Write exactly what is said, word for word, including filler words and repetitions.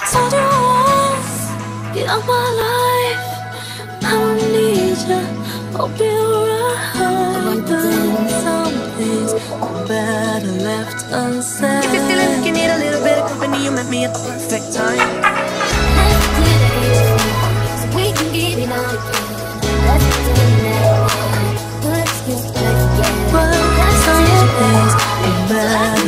Told you once, get out my life. I don't need you. Hope you're right. But some things are better left unsaid. If you're feeling like you need a little bit of company, you met me at the perfect time. Let's do it so we can get it on again. Let's do it. Let's get back again. But some things are better